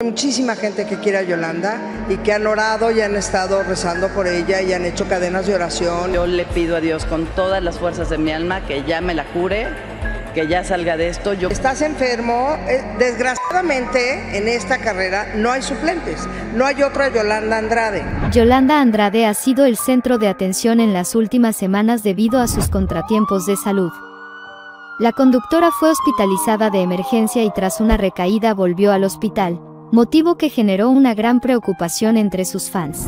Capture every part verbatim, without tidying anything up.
muchísima gente que quiere a Yolanda y que han orado y han estado rezando por ella y han hecho cadenas de oración. Yo le pido a Dios con todas las fuerzas de mi alma que ya me la cure, que ya salga de esto. Yo... Estás enfermo, desgraciadamente en esta carrera no hay suplentes, no hay otra Yolanda Andrade. Yolanda Andrade ha sido el centro de atención en las últimas semanas debido a sus contratiempos de salud. La conductora fue hospitalizada de emergencia y tras una recaída volvió al hospital, motivo que generó una gran preocupación entre sus fans.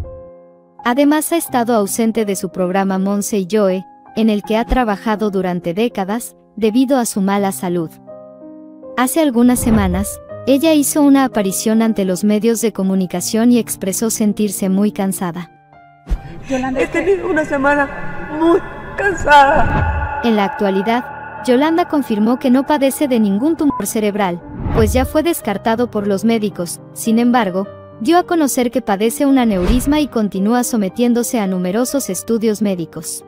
Además ha estado ausente de su programa Monse y Joe, en el que ha trabajado durante décadas, debido a su mala salud. Hace algunas semanas, ella hizo una aparición ante los medios de comunicación y expresó sentirse muy cansada. Yolanda, he tenido una semana muy cansada. En la actualidad, Yolanda confirmó que no padece de ningún tumor cerebral, pues ya fue descartado por los médicos. Sin embargo, dio a conocer que padece un aneurisma y continúa sometiéndose a numerosos estudios médicos.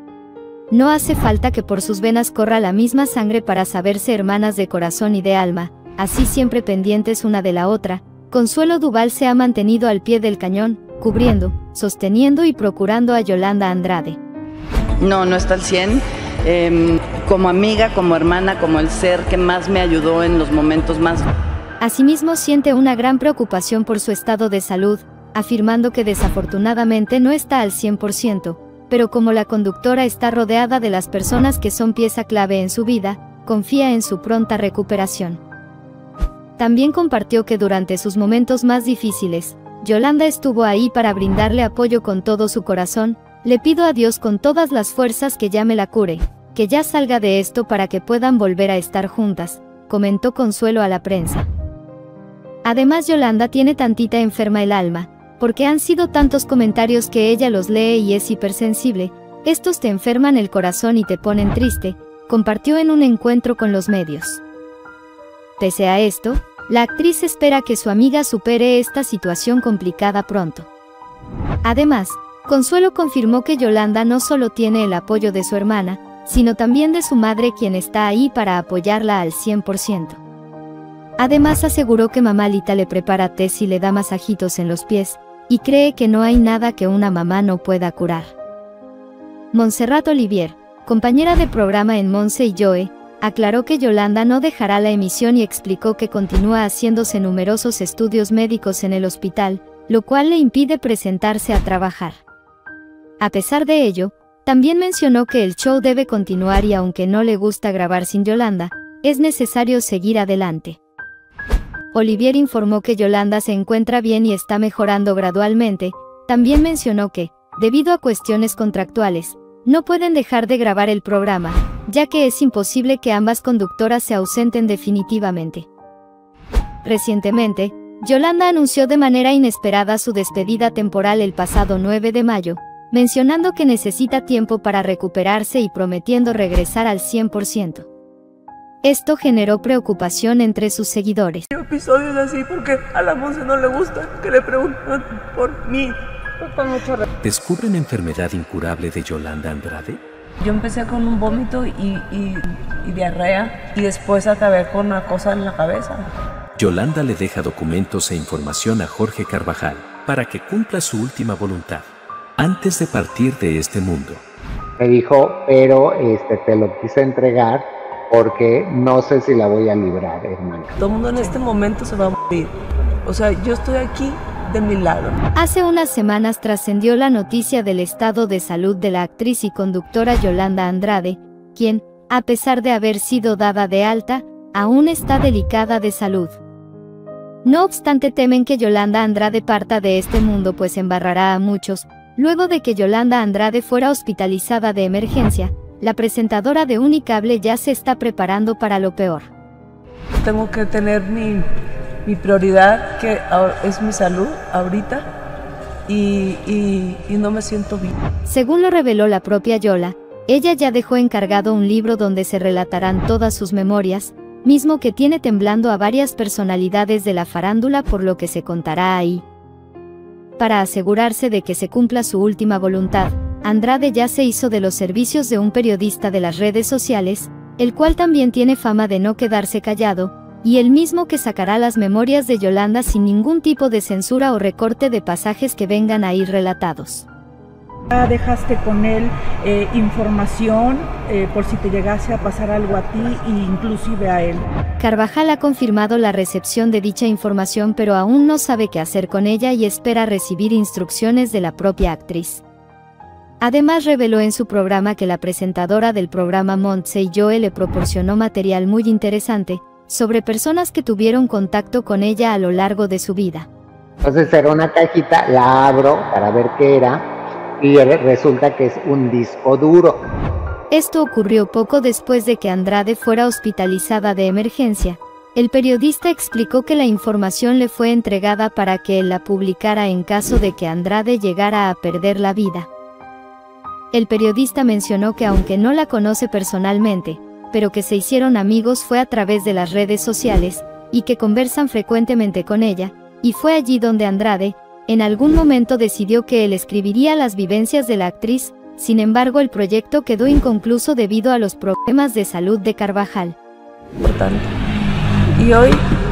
No hace falta que por sus venas corra la misma sangre para saberse hermanas de corazón y de alma, así siempre pendientes una de la otra. Consuelo Duval se ha mantenido al pie del cañón, cubriendo, sosteniendo y procurando a Yolanda Andrade. No, no está al cien. Eh, como amiga, como hermana, como el ser que más me ayudó en los momentos más... Asimismo siente una gran preocupación por su estado de salud, afirmando que desafortunadamente no está al cien por ciento, pero como la conductora está rodeada de las personas que son pieza clave en su vida, confía en su pronta recuperación. También compartió que durante sus momentos más difíciles, Yolanda estuvo ahí para brindarle apoyo con todo su corazón. Le pido a Dios con todas las fuerzas que ya me la cure, que ya salga de esto para que puedan volver a estar juntas, comentó Consuelo a la prensa. Además, Yolanda tiene tantita enferma el alma, porque han sido tantos comentarios que ella los lee y es hipersensible, estos te enferman el corazón y te ponen triste, compartió en un encuentro con los medios. Pese a esto, la actriz espera que su amiga supere esta situación complicada pronto. Además, Consuelo confirmó que Yolanda no solo tiene el apoyo de su hermana, sino también de su madre, quien está ahí para apoyarla al cien por ciento. Además aseguró que mamá Lita le prepara té y le da masajitos en los pies, y cree que no hay nada que una mamá no pueda curar. Montserrat Olivier, compañera de programa en Monse y Joe, aclaró que Yolanda no dejará la emisión y explicó que continúa haciéndose numerosos estudios médicos en el hospital, lo cual le impide presentarse a trabajar. A pesar de ello, también mencionó que el show debe continuar y aunque no le gusta grabar sin Yolanda, es necesario seguir adelante. Olivier informó que Yolanda se encuentra bien y está mejorando gradualmente. También mencionó que, debido a cuestiones contractuales, no pueden dejar de grabar el programa, ya que es imposible que ambas conductoras se ausenten definitivamente. Recientemente, Yolanda anunció de manera inesperada su despedida temporal el pasado nueve de mayo, mencionando que necesita tiempo para recuperarse y prometiendo regresar al cien por ciento. Esto generó preocupación entre sus seguidores. Episodios así porque a la Monse no le gusta que le pregunten por mí. ¿Descubren enfermedad incurable de Yolanda Andrade? Yo empecé con un vómito y, y, y diarrea y después acabé con una cosa en la cabeza. Yolanda le deja documentos e información a Jorge Carvajal para que cumpla su última voluntad antes de partir de este mundo. Me dijo, pero este, te lo quise entregar porque no sé si la voy a librar, hermano. Todo el mundo en este momento se va a morir. O sea, yo estoy aquí de milagro. Hace unas semanas trascendió la noticia del estado de salud de la actriz y conductora Yolanda Andrade, quien, a pesar de haber sido dada de alta, aún está delicada de salud. No obstante, temen que Yolanda Andrade parta de este mundo, pues embarrará a muchos. Luego de que Yolanda Andrade fuera hospitalizada de emergencia, la presentadora de Unicable ya se está preparando para lo peor. Tengo que tener mi, mi prioridad, que es mi salud ahorita, y, y, y no me siento bien. Según lo reveló la propia Yola, ella ya dejó encargado un libro donde se relatarán todas sus memorias, mismo que tiene temblando a varias personalidades de la farándula por lo que se contará ahí. Para asegurarse de que se cumpla su última voluntad, Andrade ya se hizo de los servicios de un periodista de las redes sociales, el cual también tiene fama de no quedarse callado, y el mismo que sacará las memorias de Yolanda sin ningún tipo de censura o recorte de pasajes que vengan ahí relatados. Dejaste con él eh, información eh, por si te llegase a pasar algo a ti e inclusive a él. Carvajal ha confirmado la recepción de dicha información, pero aún no sabe qué hacer con ella y espera recibir instrucciones de la propia actriz. Además, reveló en su programa que la presentadora del programa Montse y Joe le proporcionó material muy interesante sobre personas que tuvieron contacto con ella a lo largo de su vida. Entonces era una cajita, la abro para ver qué era y resulta que es un disco duro. Esto ocurrió poco después de que Andrade fuera hospitalizada de emergencia. El periodista explicó que la información le fue entregada para que él la publicara en caso de que Andrade llegara a perder la vida. El periodista mencionó que aunque no la conoce personalmente, pero que se hicieron amigos fue a través de las redes sociales, y que conversan frecuentemente con ella, y fue allí donde Andrade, en algún momento decidió que él escribiría las vivencias de la actriz. Sin embargo, el proyecto quedó inconcluso debido a los problemas de salud de Carvajal. Importante. Y hoy,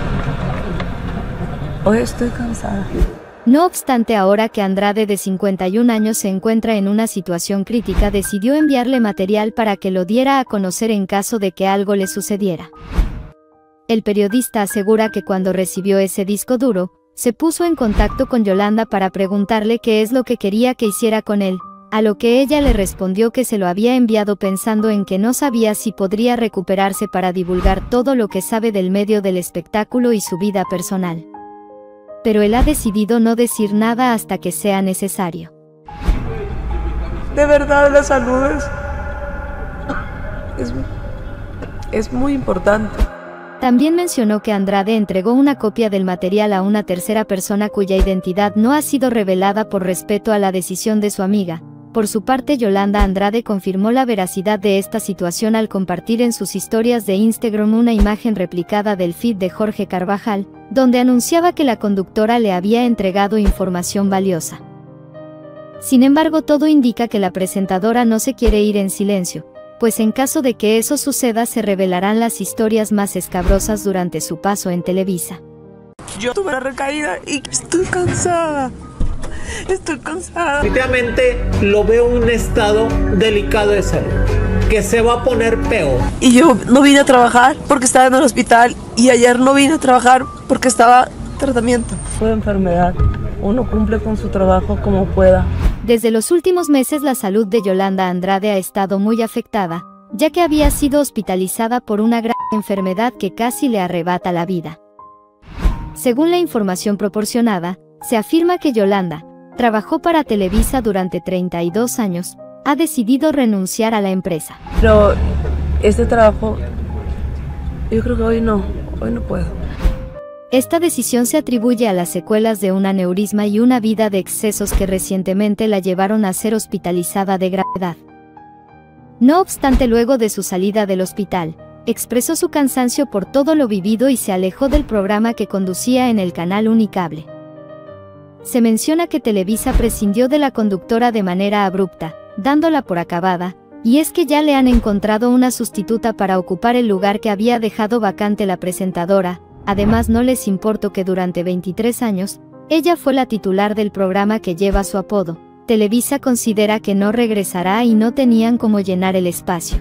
hoy estoy cansada. No obstante, ahora que Andrade, de cincuenta y un años, se encuentra en una situación crítica, decidió enviarle material para que lo diera a conocer en caso de que algo le sucediera. El periodista asegura que cuando recibió ese disco duro, se puso en contacto con Yolanda para preguntarle qué es lo que quería que hiciera con él, a lo que ella le respondió que se lo había enviado pensando en que no sabía si podría recuperarse para divulgar todo lo que sabe del medio del espectáculo y su vida personal. Pero él ha decidido no decir nada hasta que sea necesario. De verdad, la salud es, es, es muy importante. También mencionó que Andrade entregó una copia del material a una tercera persona cuya identidad no ha sido revelada por respeto a la decisión de su amiga. Por su parte, Yolanda Andrade confirmó la veracidad de esta situación al compartir en sus historias de Instagram una imagen replicada del feed de Jorge Carvajal, donde anunciaba que la conductora le había entregado información valiosa. Sin embargo, todo indica que la presentadora no se quiere ir en silencio, pues en caso de que eso suceda se revelarán las historias más escabrosas durante su paso en Televisa. Yo tuve una recaída y estoy cansada. Estoy cansada. Definitivamente lo veo en un estado delicado de salud, que se va a poner peor. Y yo no vine a trabajar porque estaba en el hospital, y ayer no vine a trabajar porque estaba en tratamiento. Fue enfermedad. Uno cumple con su trabajo como pueda. Desde los últimos meses la salud de Yolanda Andrade ha estado muy afectada, ya que había sido hospitalizada por una grave enfermedad que casi le arrebata la vida. Según la información proporcionada, se afirma que Yolanda trabajó para Televisa durante treinta y dos años, ha decidido renunciar a la empresa. Pero este trabajo, yo creo que hoy no, hoy no puedo. Esta decisión se atribuye a las secuelas de un aneurisma y una vida de excesos que recientemente la llevaron a ser hospitalizada de gravedad. No obstante, luego de su salida del hospital, expresó su cansancio por todo lo vivido y se alejó del programa que conducía en el canal Unicable. Se menciona que Televisa prescindió de la conductora de manera abrupta, dándola por acabada, y es que ya le han encontrado una sustituta para ocupar el lugar que había dejado vacante la presentadora. Además, no les importó que durante veintitrés años, ella fue la titular del programa que lleva su apodo. Televisa considera que no regresará y no tenían cómo llenar el espacio.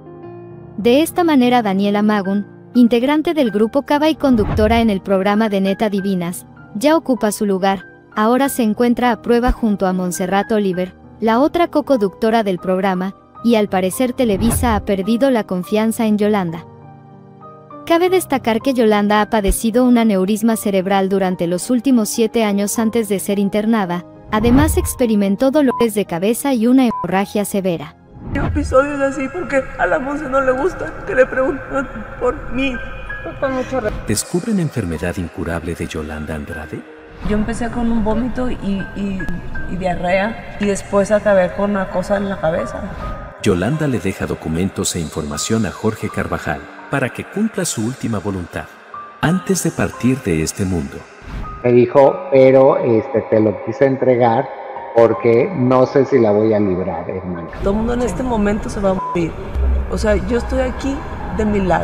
De esta manera, Daniela Magún, integrante del grupo Cava y conductora en el programa de Neta Divinas, ya ocupa su lugar. Ahora se encuentra a prueba junto a Montserrat Oliver, la otra coconductora del programa, y al parecer Televisa ha perdido la confianza en Yolanda. Cabe destacar que Yolanda ha padecido un aneurisma cerebral durante los últimos siete años antes de ser internada. Además, experimentó dolores de cabeza y una hemorragia severa. Hay episodios así porque a la Monse no le gusta que le pregunten por mí. ¿Descubren enfermedad incurable de Yolanda Andrade? Yo empecé con un vómito y, y, y diarrea, y después acabé con una cosa en la cabeza. Yolanda le deja documentos e información a Jorge Carvajal para que cumpla su última voluntad antes de partir de este mundo. Me dijo, pero este, te lo quise entregar porque no sé si la voy a librar, hermano. Todo el mundo en este momento se va a morir. O sea, yo estoy aquí de mi lado.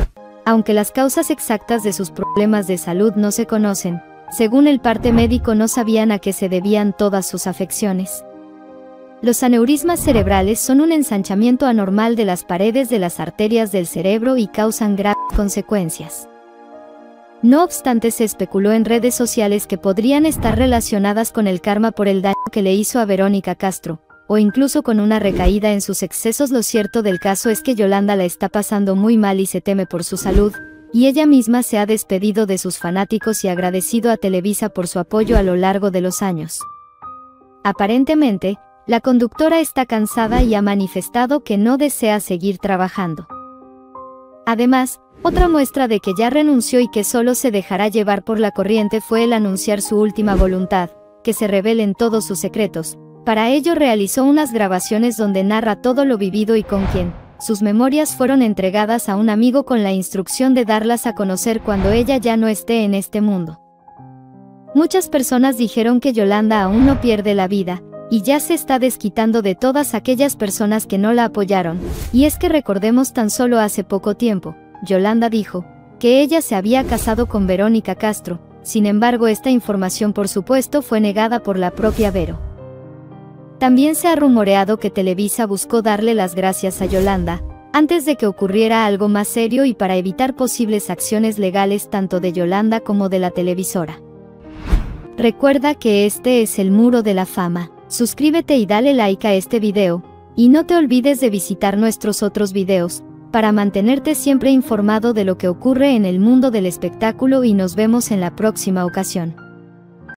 Aunque las causas exactas de sus problemas de salud no se conocen, según el parte médico no sabían a qué se debían todas sus afecciones. Los aneurismas cerebrales son un ensanchamiento anormal de las paredes de las arterias del cerebro y causan graves consecuencias. No obstante, se especuló en redes sociales que podrían estar relacionadas con el karma por el daño que le hizo a Verónica Castro, o incluso con una recaída en sus excesos. Lo cierto del caso es que Yolanda la está pasando muy mal y se teme por su salud, y ella misma se ha despedido de sus fanáticos y agradecido a Televisa por su apoyo a lo largo de los años. Aparentemente, la conductora está cansada y ha manifestado que no desea seguir trabajando. Además, otra muestra de que ya renunció y que solo se dejará llevar por la corriente fue el anunciar su última voluntad, que se revelen todos sus secretos. Para ello realizó unas grabaciones donde narra todo lo vivido y con quien. Sus memorias fueron entregadas a un amigo con la instrucción de darlas a conocer cuando ella ya no esté en este mundo. Muchas personas dijeron que Yolanda aún no pierde la vida, y ya se está desquitando de todas aquellas personas que no la apoyaron, y es que recordemos tan solo hace poco tiempo, Yolanda dijo que ella se había casado con Verónica Castro. Sin embargo, esta información por supuesto fue negada por la propia Vero. También se ha rumoreado que Televisa buscó darle las gracias a Yolanda, antes de que ocurriera algo más serio y para evitar posibles acciones legales tanto de Yolanda como de la televisora. Recuerda que este es el Muro de la Fama. Suscríbete y dale like a este video, y no te olvides de visitar nuestros otros videos, para mantenerte siempre informado de lo que ocurre en el mundo del espectáculo, y nos vemos en la próxima ocasión.